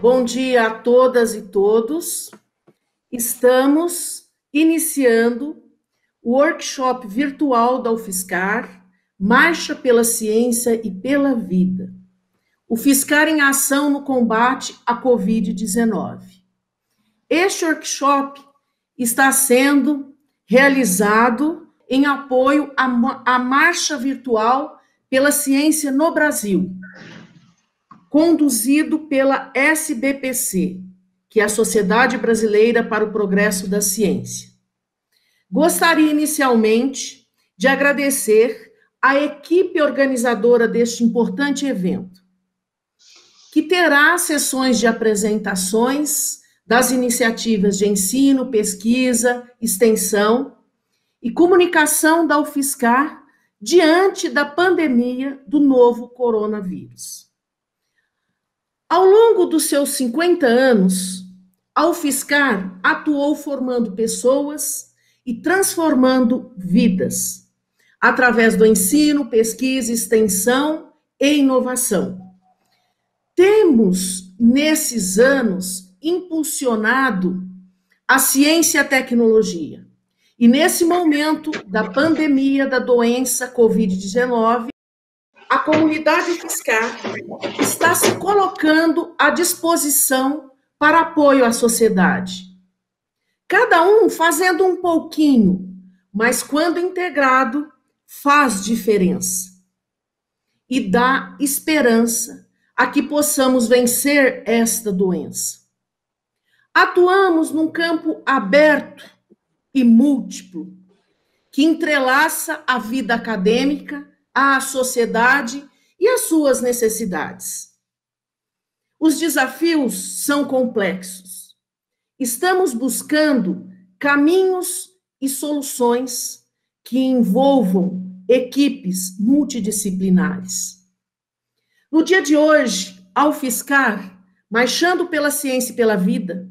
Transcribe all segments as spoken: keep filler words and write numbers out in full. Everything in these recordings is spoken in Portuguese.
Bom dia a todas e todos. Estamos iniciando o workshop virtual da UFSCar, Marcha pela Ciência e pela Vida. UFSCar em ação no combate à covid dezenove. Este workshop está sendo realizado em apoio à, à Marcha Virtual pela Ciência no Brasil, conduzido pela S B P C, que é a Sociedade Brasileira para o Progresso da Ciência. Gostaria inicialmente de agradecer à equipe organizadora deste importante evento, que terá sessões de apresentações das iniciativas de ensino, pesquisa, extensão e comunicação da UFSCar diante da pandemia do novo coronavírus. Ao longo dos seus cinquenta anos, a UFSCar atuou formando pessoas e transformando vidas, através do ensino, pesquisa, extensão e inovação. Temos, nesses anos, impulsionado a ciência e a tecnologia. E nesse momento da pandemia da doença covid dezenove, a comunidade UFSCar está se colocando à disposição para apoio à sociedade. Cada um fazendo um pouquinho, mas quando integrado, faz diferença. E dá esperança a que possamos vencer esta doença. Atuamos num campo aberto e múltiplo, que entrelaça a vida acadêmica, à sociedade e às suas necessidades. Os desafios são complexos. Estamos buscando caminhos e soluções que envolvam equipes multidisciplinares. No dia de hoje, a UFSCar, Marchando pela Ciência e pela Vida,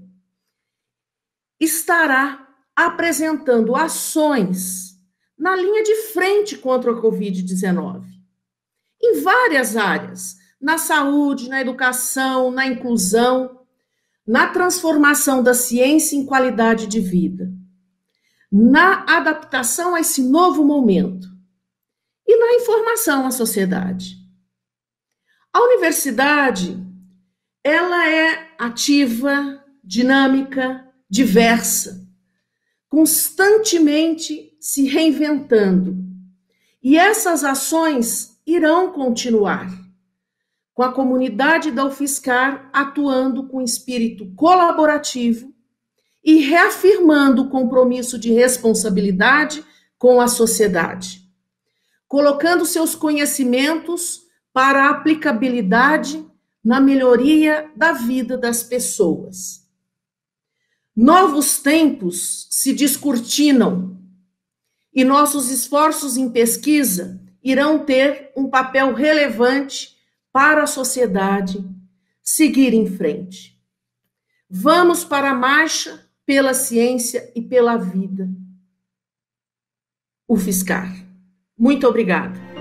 estará apresentando ações na linha de frente contra a covid dezenove, em várias áreas, na saúde, na educação, na inclusão, na transformação da ciência em qualidade de vida, na adaptação a esse novo momento e na informação à sociedade. A universidade, ela é ativa, dinâmica, diversa, constantemente se reinventando. E essas ações irão continuar, com a comunidade da UFSCar atuando com espírito colaborativo e reafirmando o compromisso de responsabilidade com a sociedade, colocando seus conhecimentos para a aplicabilidade na melhoria da vida das pessoas. Novos tempos se descortinam e nossos esforços em pesquisa irão ter um papel relevante para a sociedade seguir em frente. Vamos para a marcha pela ciência e pela vida. UFSCar. Muito obrigada.